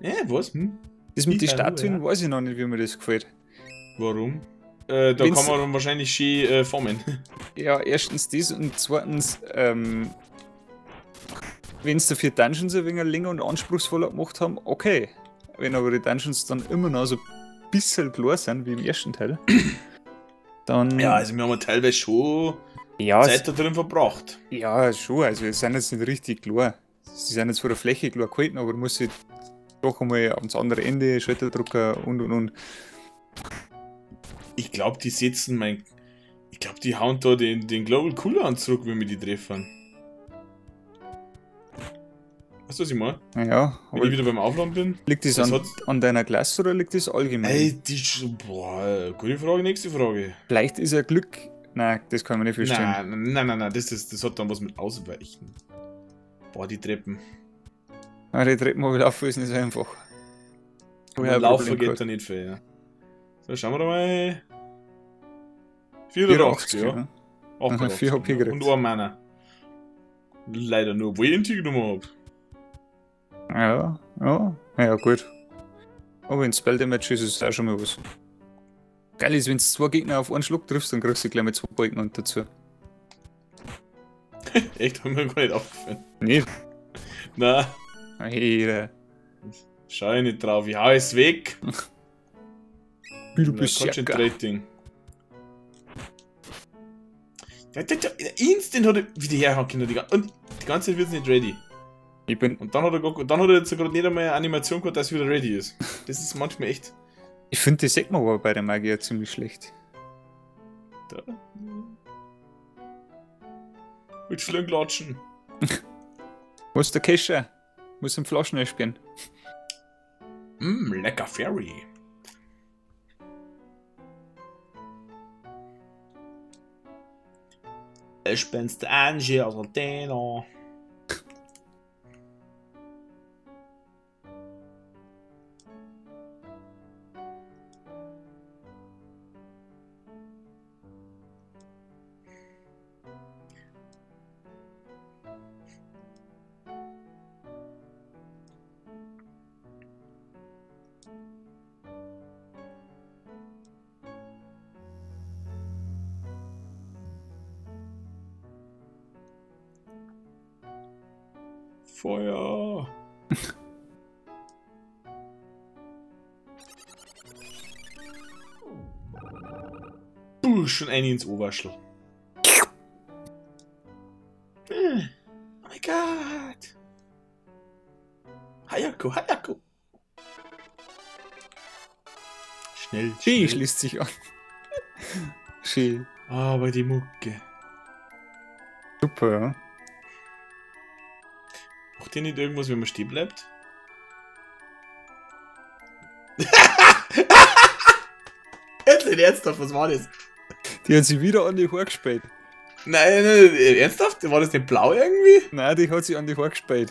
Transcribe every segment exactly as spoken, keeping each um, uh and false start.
Äh, was? Hm? Das mit den Ich auch, Statuen ja. weiß ich noch nicht, wie mir das gefällt. Warum? Äh, da Wenn's- kann man dann wahrscheinlich schön äh, formen. Ja, erstens das und zweitens, ähm, wenn es dafür Dungeons ein wenig länger und anspruchsvoller gemacht haben, okay. Wenn aber die Dungeons dann immer noch so ein bisschen klar sind, wie im ersten Teil, dann. Ja, also wir haben teilweise schon ja, Zeit da drin verbracht. ja, schon. Also, es sind jetzt nicht richtig klar. Sie sind jetzt von der Fläche klar gehalten, aber du musst sie doch einmal ans andere Ende, Schalter drücken und und und. Ich glaube, die setzen mein. Ich glaube, die hauen da den, den Global Cooler an zurück, wenn wir die treffen. Weißt du, was ich meine? Ja, Wenn aber ich wieder beim Aufladen bin. liegt das, das an, hat- an deiner Klasse oder liegt das allgemein? Ey, die. Sch- Boah, gute Frage, nächste Frage. Vielleicht ist er Glück. Nein, das kann man nicht verstehen. Nein, nein, nein, nein, das, ist, das hat dann was mit Ausweichen. Boah, die Treppen. Aber die Treppen habe ich laufen ist nicht so einfach. Und Woher ein Laufen Problem geht gehabt. da nicht viel, ja. So, schauen wir da mal. vierundachtzig, ja. ja. achtundachtzig, vier H P ja. gekriegt. Und ein Mana. Leider nur, wo ich Inti genommen hab. Ja, ja, ja, gut. Aber in Spell Damage ist es auch schon mal was. Geil ist, wenn du zwei Gegner auf einen Schluck triffst, dann kriegst du gleich mit zwei Balken und dazu. Echt, haben wir gar nicht aufgefallen. Nicht? Na, Hey, da. schau ich nicht drauf, ich hau es weg. Wie du Na, bist Jacker. Concentrating. Ja, der, der, Instant hat er wieder herhaken und die ga- und die ganze Zeit wird es nicht ready. Ich bin, Und dann hat er, gar- dann hat er jetzt gerade nicht einmal eine Animation gehabt, dass es wieder ready ist. Das ist manchmal echt. ich finde die Segma aber bei der Magier ziemlich schlecht. Da. Mit vielen Klatschen. Wo ist der Kescher? Muss im Flaschen einspielen. Mmm, lecker Fairy. Ich bin's der Angie aus Athena. Feuer. Puh, schon ein ins Oberschl. Oh mein Gott. Hayako, Hayako. Schnell, Ski schnell. schließt sich an. Ski. Aber die Mucke. Super, ja. Macht ihr nicht irgendwas, wenn man stehen bleibt? Jetzt nicht ernsthaft, was war das? Die hat sich wieder an die Haare gespielt. Nein, nein, ernsthaft? War das nicht blau irgendwie? Nein, die hat sich an die Haare gespielt.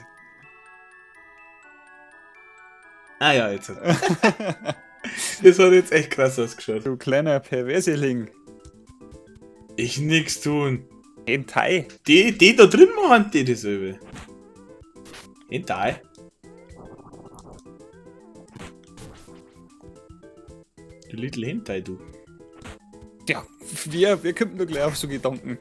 Ah ja, jetzt. Das hat jetzt echt krass ausgeschaut. Du kleiner Perverseling. Ich nix tun. Hentai. Die, die da drin machen die dasselbe. Hentai. Du little Hentai, du. Ja, wer, wer kommt nur gleich auf so Gedanken?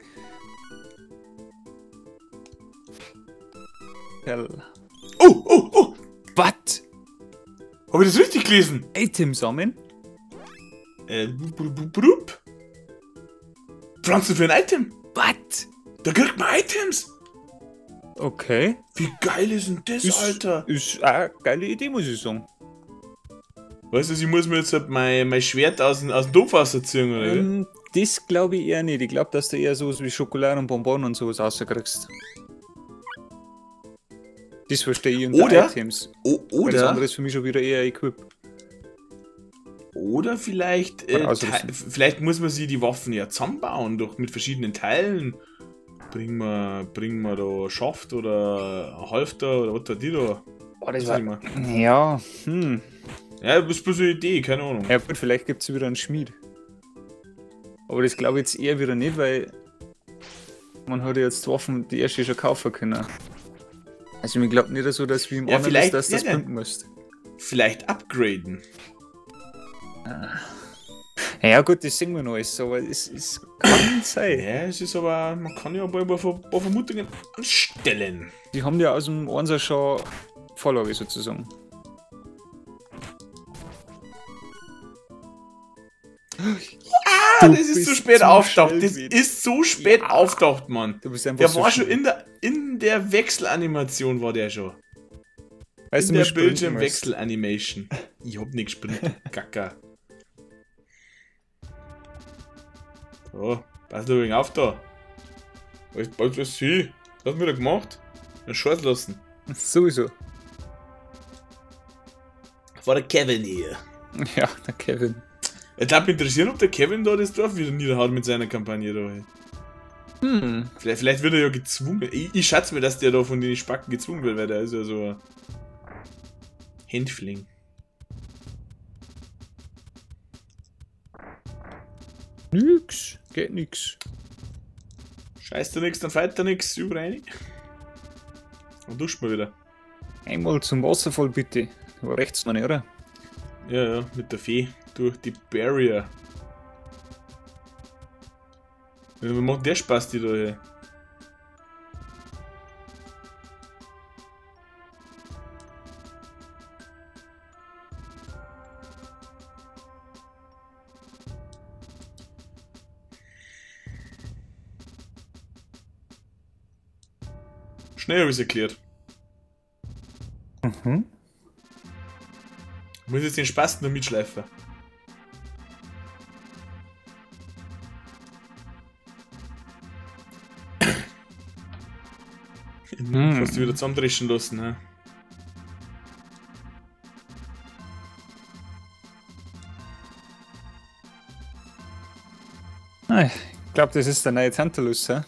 Hell. Oh, oh, oh! Was? Hab ich das richtig gelesen? Item sammeln? Äh, brup, brup, brup. Pflanzen für ein Item? Was? Da kriegt man Items! Okay. Wie geil ist denn das, Ist, Alter? ist eine geile Idee, muss ich sagen. Weißt du, ich muss mir jetzt halt mein, mein Schwert aus dem, aus dem Topfwasser ziehen, oder? wie? Ähm, das glaube ich eher nicht. Ich glaube, dass du eher sowas wie Schokolade und Bonbon und sowas rauskriegst. Das verstehe ich unter Oder- Items. O Alles andere oder, ist für mich schon wieder eher Equip. oder vielleicht, Und äh, ausrüsten. Te- vielleicht muss man sich die Waffen ja zusammenbauen, doch mit verschiedenen Teilen. Bringen wir, bringen wir da Schaft oder ein Halfter oder was da die da? Boah, das Was ich mein? Ja, hm. Ja, das ist bloß eine Idee, keine Ahnung. Ja gut, vielleicht gibt es wieder einen Schmied. Aber das glaube ich jetzt eher wieder nicht, weil man hat ja jetzt die Waffen die erste schon kaufen können. Also ich glaube nicht so, dass wie im Ja, anderen vielleicht- ist, dass du das ja, ja. pimpen musst. vielleicht upgraden. Ja gut, das sehen wir noch alles, aber es, es kann sein. Ja, es ist aber, man kann ja ein paar, ein paar Vermutungen anstellen. Die haben ja aus dem Einser schon Vorlage sozusagen. Ah, das ist zu spät auftaucht. Das schnell ist so spät Ja. auftaucht, Mann. Du bist einfach Der so war schon schnell. in der, in der Wechselanimation, war der schon. Weißt In du, der wir sprinten musst. Bildschirmwechselanimation. Ich hab nicht gesprintet, Gacker. So, pass doch wegen auf da. Was, was ist sie? Was hast du wieder gemacht? Den Scheiß lassen. Sowieso. War der Kevin hier. Ja, der Kevin. Ich glaube, mich interessiert, ob der Kevin da das Dorf wieder niederhaut mit seiner Kampagne da. Hm. Vielleicht, vielleicht wird er ja gezwungen. Ich, ich schätze mir, dass der da von den Spacken gezwungen wird, weil der ist ja so ein Hänfling. Nix. Geht nix. Scheißt er nix, dann feiert er nix, über rein. Und duscht mal wieder. Einmal zum Wasserfall bitte. Aber rechts noch nicht, oder? Ja, ja, mit der Fee durch die Barrier. Ja, was macht der Spaß, die da hier? Schnell habe ich es erklärt. Mhm. Ich muss jetzt den Spaß noch mitschleifen. Hm. Fast wieder zusammendreschen lassen, ne? Ah, ich glaube, das ist der neue Tantalus, hä?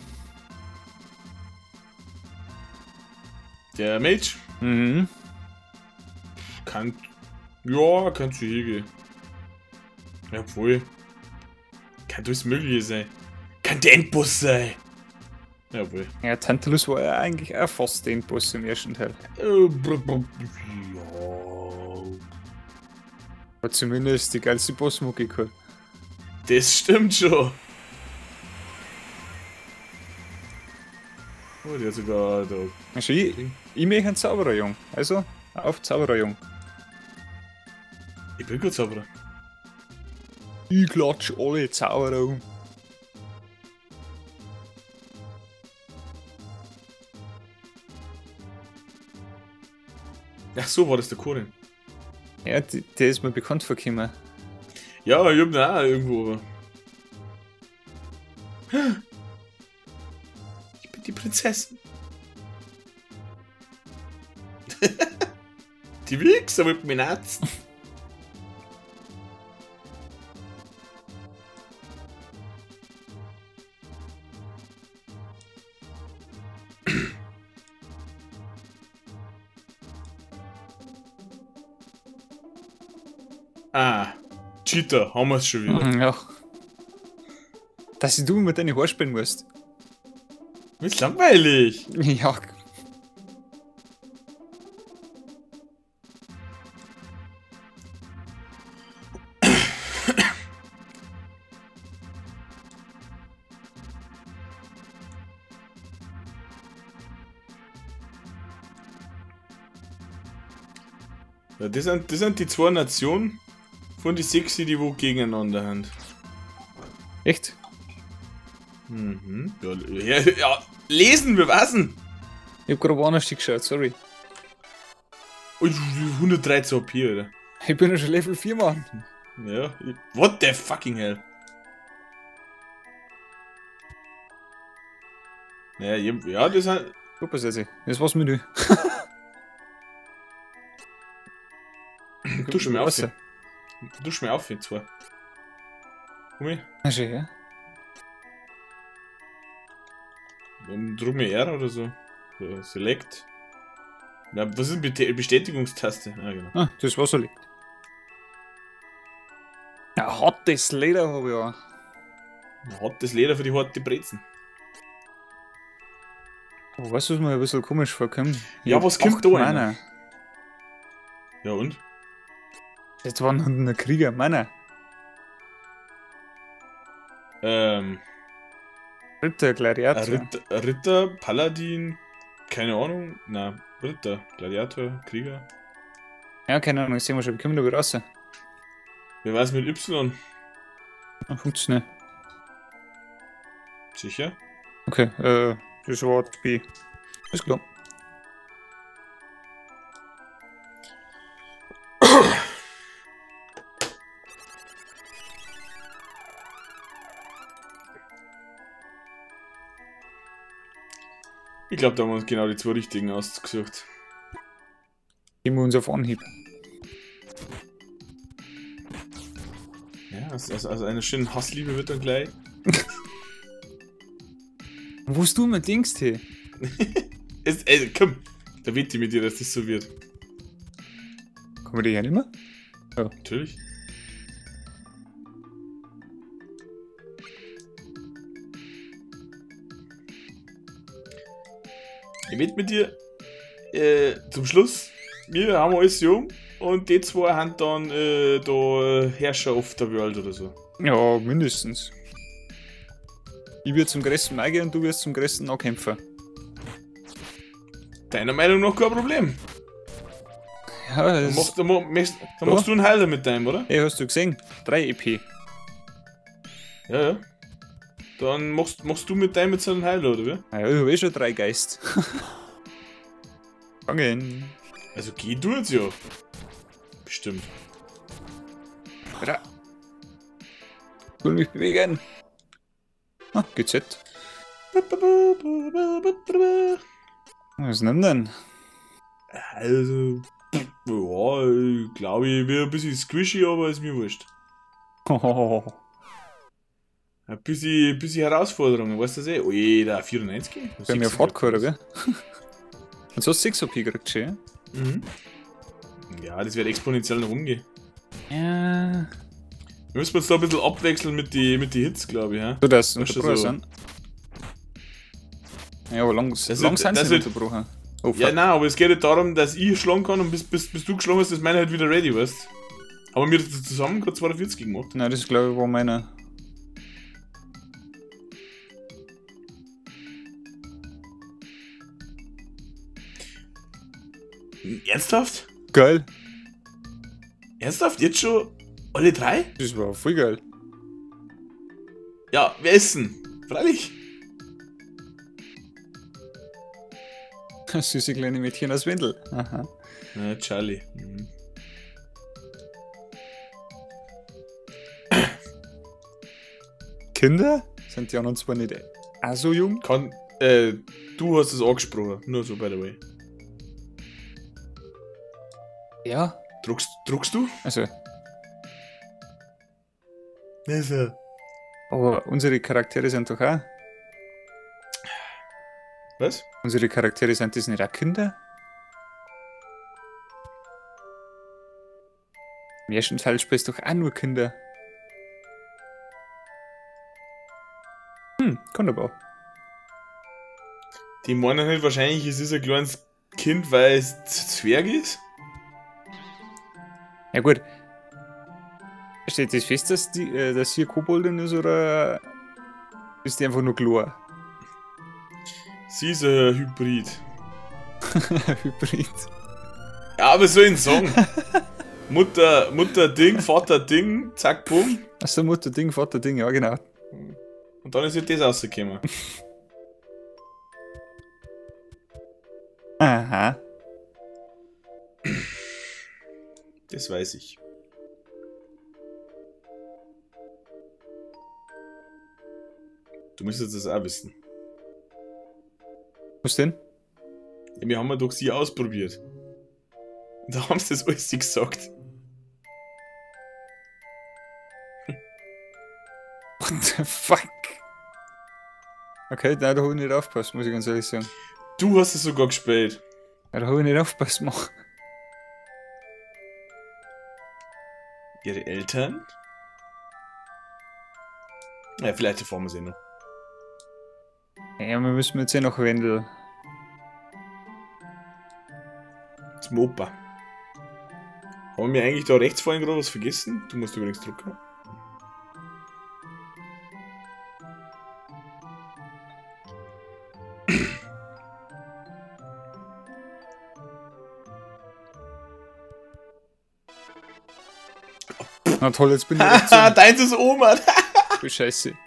Der Mage Mhm. kann. Ja, kann zu hingehen. Ja, obwohl. Kann alles Mögliche sein. Kann der Endboss sein. Jawohl. Ja, Tantalus war ja eigentlich auch fast der Endboss im ersten Teil. Äh, br- br- Ja. Aber zumindest die geilste Bossmucke gehabt. Das stimmt schon. Oh, der hat sogar da. Also ich, ich möchte einen Zaubererjung. Also, auf Zaubererjung. Ich bin gut Zauberer. Ich klatsch alle Zauberer um. Ach so, war das der Korin. Ja, die, der ist mir bekannt vorgekommen. Ja, ich hab den auch irgendwo, aber. Ich bin die Prinzessin. Die Wichser mit mir natzen. Ah, Cheater, haben wir es schon wieder. Ja. Dass du mit deinen Haare spielen musst. Ist langweilig. Ja. Ja, das sind, das sind die zwei Nationen von die sechs, die wo gegeneinander haben. Echt? Mhm. Ja, ja, ja, lesen wir was denn? Ich hab gerade woanders geschaut, sorry. Oh, hundertdreizehn H P, Alter. Ich bin ja schon Level vier, Mann. Ja, ich- what the fucking hell? Ja, ich- ja, das sind. Super, Sessi. Das war's mit dir. Du schon mal auf. Wasser. Du schon mal auf, jetzt zwei. Komm her. Ah, schön, ja. Dann drück mir R oder so. So, Select. Na, was ist die Bestätigungstaste? Ah, genau. Ah, das Wasser liegt. Ja, hartes Leder habe ich auch. Hartes Leder für die harte Brezen. Aber weißt du, was mir ein bisschen komisch vorkommt? Ich Ja, hab was kommt acht da Mana. einer? Ja und? Jetzt waren noch ein Krieger, Männer. Ähm, Ritter, Gladiator. Ritter, Ritter, Paladin, keine Ahnung. Na, Ritter, Gladiator, Krieger. Ja, keine Ahnung, das sehen wir schon. Wir kommen da wieder raus. Wer weiß mit Y? Dann funktioniert. Sicher? Okay, äh, das war B. Ist klar. Ich glaube, da haben wir uns genau die zwei richtigen ausgesucht. Gehen wir uns auf Anhieb. Ja, also, also also eine schöne Hassliebe wird dann gleich. Wo hast du mit Dings hier? es, ey, komm, da wette ich mit dir, dass das so wird. Kommen wir die ja nicht mehr? Ja. Natürlich. Ich wette mit dir, äh, zum Schluss, wir haben alles jung und die zwei haben dann äh, da Herrscher auf der Welt oder so. Ja, mindestens. Ich werde zum größten Magier und du wirst zum größten Nahkämpfer. Deiner Meinung nach kein Problem. Ja, das Dann machst, dann machst, dann machst du einen Heiler mit deinem, oder? Ey, hast du gesehen? drei E P. Ja, ja. Dann machst, machst du mit deinem jetzt einen Heiler, oder wie? Ja, ich habe eh schon drei Geist. Fangen. Also geh du jetzt ja. Bestimmt. Ja. Ich will mich bewegen. Ah, G Z. Was nimmt denn? Also, ja, ich glaube, ich wäre ein bisschen squishy, aber ist mir wurscht. Oh. Ein bisschen, bisschen Herausforderungen, weißt du das eh? Oh je, da vierundneunzig? Wir haben ja Hardcore, gell? Und so hast du sechs O P gekriegt, schon, ja? Mhm. Ja, das wird exponentiell noch umgehen. Ja. Wir müssen uns da ein bisschen abwechseln mit den mit die Hits, glaube ich. Ja? Du, das Weißt du, unterbrochen so- sind. Ja, aber lang, Das lang wird- sind das sie wird- unterbrochen. Oh, Ja, fuck. nein, aber es geht nicht darum, dass ich schlagen kann und bis, bis, bis du geschlagen hast, ist meine halt wieder ready, weißt du? Haben wir das zusammen gerade zweiundvierzig gemacht? Nein, das glaube ich war meine. Ernsthaft? Geil. Ernsthaft? Jetzt schon alle drei? Das war voll geil. Ja, wer ist denn? Freilich. Süße kleine Mädchen aus Windel. Aha. Na, Charlie. Mhm. Kinder? Sind die anderen zwar nicht auch so jung? Kann, äh, du hast es angesprochen, nur so by the way. Ja. Druckst, druckst du? Also, Also. aber unsere Charaktere sind doch auch. Was? Unsere Charaktere sind das nicht auch Kinder? Im ersten Teil spielst du doch auch nur Kinder. Hm, wunderbar. Die meinen halt wahrscheinlich, es ist ein kleines Kind, weil es Z- Zwerg ist. Ja gut. Steht das fest, dass, die, äh, dass hier Koboldin ist oder ist die einfach nur klar? Sie ist ein Hybrid. Hybrid. Ja, aber so ein Song. Mutter, Mutter Ding, Vater Ding, zack, bumm. Achso, Mutter Ding, Vater Ding, ja genau. Und dann ist halt das rausgekommen. Aha. Das weiß ich. Du müsstest das auch wissen. Was denn? Ja, wir haben ja doch sie ausprobiert. Und da haben sie das alles gesagt. What the fuck? Okay, nein, da habe ich nicht aufgepasst, muss ich ganz ehrlich sagen. Du hast es sogar gespielt. Ja, da habe ich nicht aufgepasst, mach. Ihre Eltern? Ja, vielleicht erfahren wir sie noch. Ja, wir müssen jetzt eh nach Wendel. Zum Opa. Haben wir eigentlich da rechts vorhin gerade was vergessen? Du musst übrigens drücken. Na toll, jetzt bin ich Haha, rechts. deins ist Oma. Scheiße.